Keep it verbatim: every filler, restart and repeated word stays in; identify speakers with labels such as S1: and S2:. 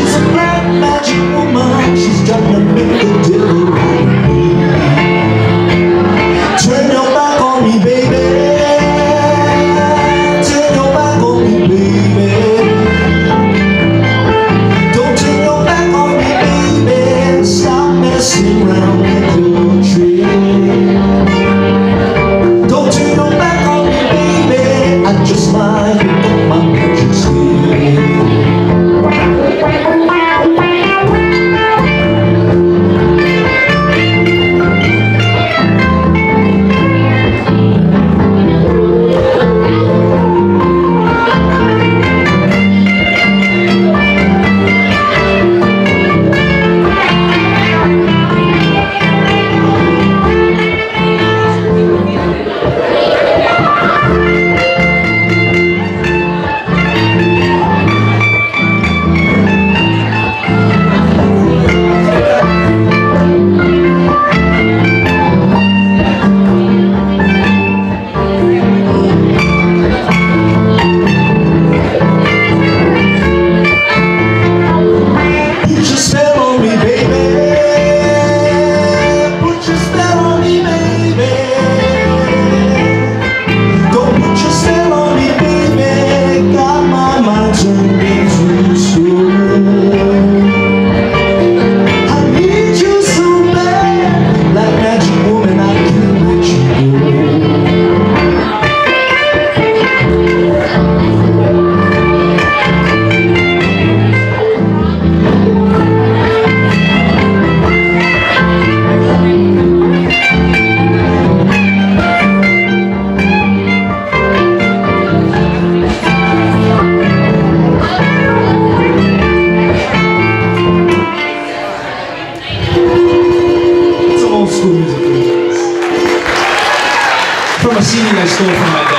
S1: She's a black magic woman. She's trying to make the devil out of me. Turn your back on me, baby. Turn your back on me, baby. Don't turn your back on me, baby. Stop messing around with your tree. Don't turn your back on me, baby. I just might pick up my magic stick.
S2: From a C D I stole from my dad.